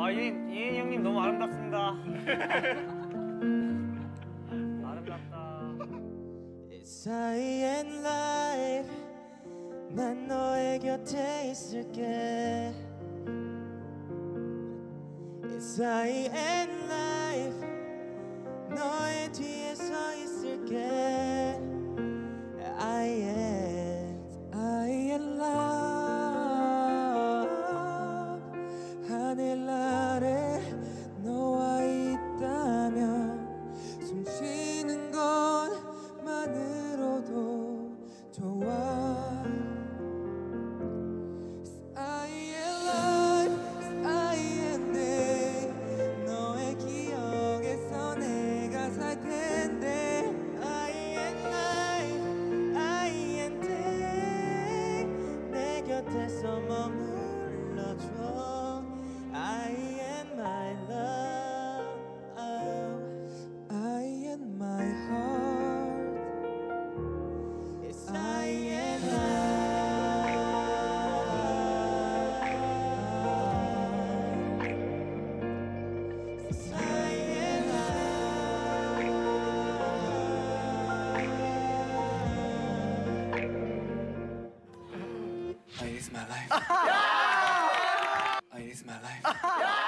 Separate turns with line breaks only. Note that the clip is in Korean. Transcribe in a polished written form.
이인 형님 너무 아름답습니다. 아름답다.
It's I and life. 난 너의 곁에 있을게. It's I and life. 너의 뒤에 서 있을게. I am love. 하늘 아래 너와 있다면 숨 쉬는 것만으로도 좋아. I am life, I am day. 너의 기억에서 내가 살 텐데. I am life, I am day. 내 곁에서 머물러줘. I am my love, I am my heart. It's I am life. It's I am life.
It's my life. It's my life.